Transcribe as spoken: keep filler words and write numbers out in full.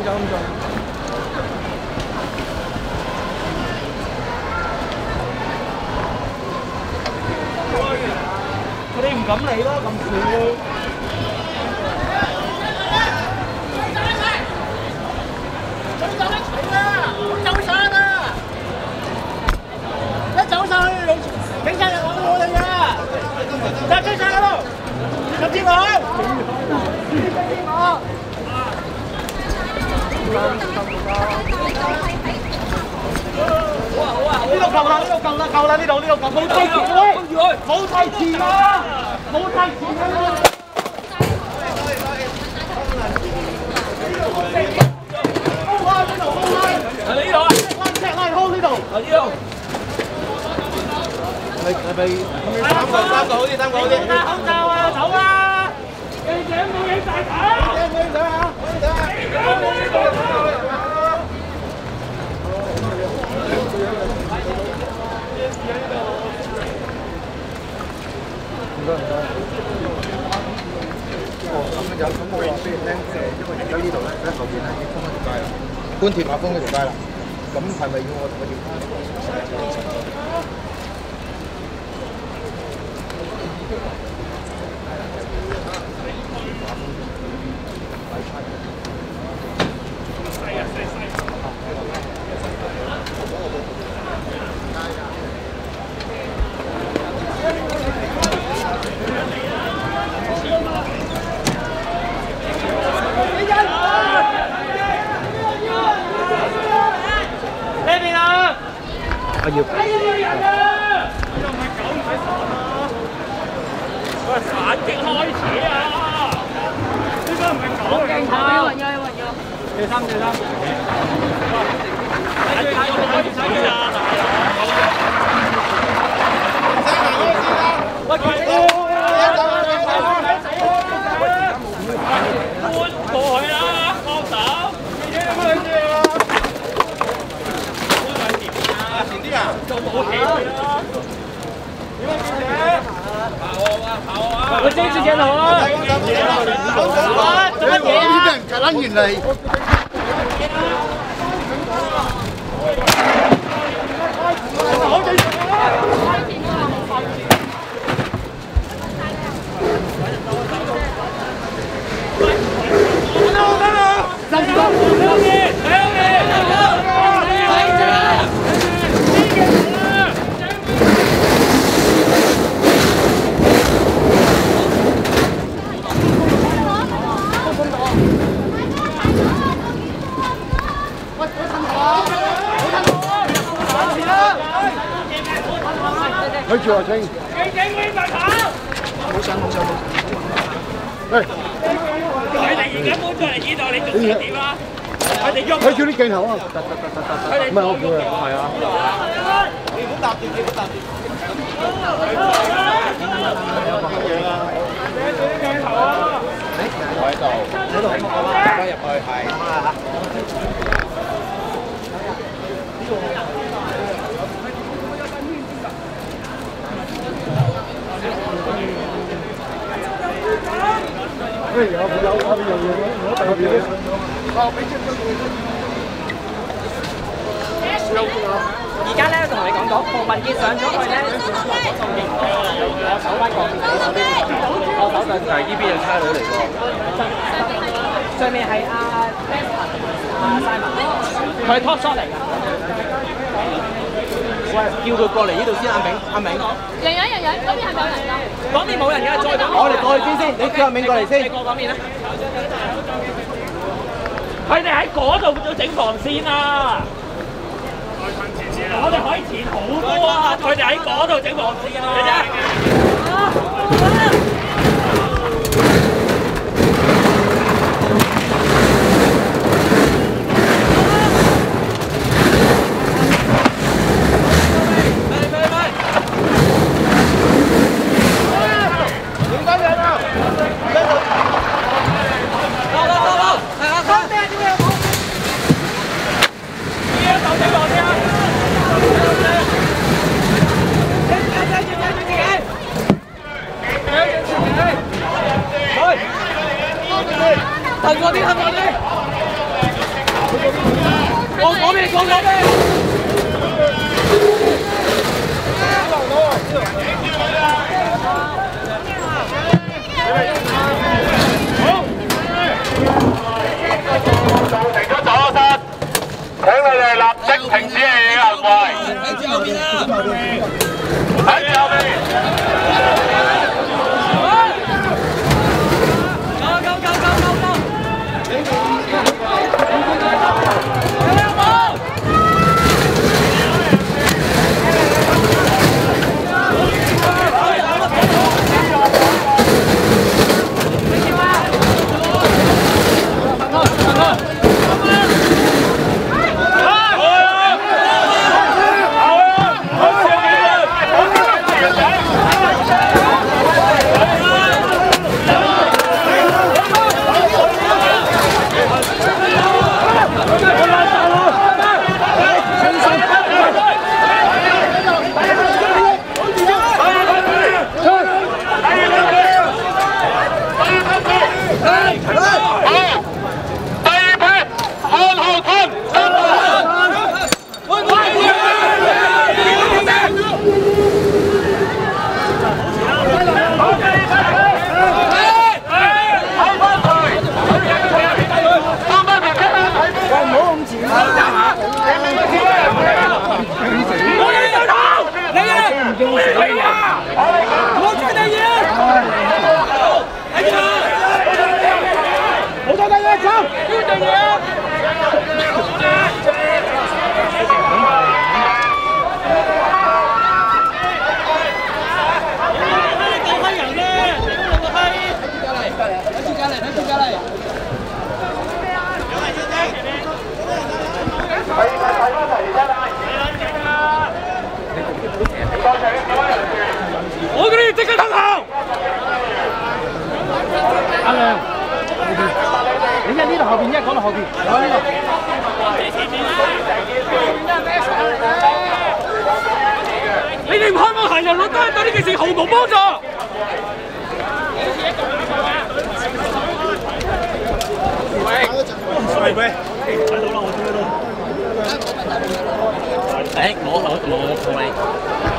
咁做。佢哋唔敢嚟咯，咁少。走上啊！一走上去，警察就揾我哋㗎。搭車上咯，入接我。好啊好啊！呢度夠啦，呢度夠啦，夠啦！呢度呢度夠，冇提前喂，冇提前啊，冇提前啊！高開呢度，高開。係呢度啊！赤拉康呢度。係呢度。係係咪？三個三個好啲，三個好啲。戴口罩啊！走啊！記者冇影大頭。記者冇影相啊！記者冇影相啊！唔該唔該。哦，咁樣有，咁我話俾你聽，誒，因為而家呢度咧，喺後邊咧已經封咗條街啦，觀塘話封咗條街啦，咁係咪要我同佢調翻？我要。哎呀人啊！呢度唔係狗唔使殺啊！喂，反擊開始啊！呢個唔係狗嚟㗎。暈咗暈咗。四三四三。踩住踩住踩住踩住啊！喂，佢哋搬過去啦，幫手。記者有冇去啊？前啲啊，做武器啦！點啊，記者？跑啊跑啊！我遮住鏡頭啊！做乜嘢啊？俾人夾撚完嚟。好正常啊！三十多，兩年，兩年，睇住啊，清！記者會快跑！冇上冇上冇上。喂！佢哋而家搬咗嚟呢度，你仲想點啊？佢哋喐。睇住啲鏡頭啊！得得得得得。唔係我叫嘅，係啊。你唔好搭住，你唔好搭住。睇住啲鏡頭啊！我喺度，喺度，而家入去係。有有有有嘢，我特別嘅。哦，俾張張佢。而家咧同你講講，馮文傑上咗去咧，我手翻過邊，我手上就係呢邊嘅差佬嚟㗎。上面係阿 Lester 同阿 Simon，佢係 top shot 嚟㗎。喂，叫佢過嚟呢度先，阿明，阿明。洋洋洋洋，嗰邊係咪有人㗎？嗰邊冇人㗎，再講。我哋過去先先，你叫阿明過嚟先。你過嗰邊啦。佢哋喺嗰度要整防線啊！我哋可以前好多啊！佢哋喺嗰度整防線啊！ 後邊啊！ 喺後邊。 夠夠夠夠夠夠！我嗰啲即刻吞後。阿亮，你一呢度後邊，一講到後邊，講呢度。你哋唔開放行人路，都係對呢件事毫無幫助。喂喂，睇到啦，我睇到。誒，我我我我。